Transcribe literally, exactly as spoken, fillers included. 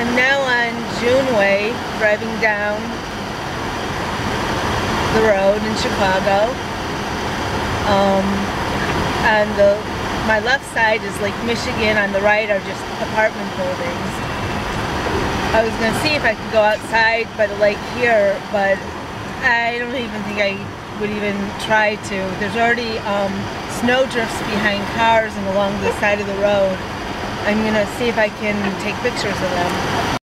I'm now on Juneway, driving down the road in Chicago. Um, on the my left side is Lake Michigan. On the right are just apartment buildings. I was going to see if I could go outside by the lake here, but I don't even think I would even try to. There's already um, snow drifts behind cars and along the side of the road. I'm going to see if I can take pictures of them.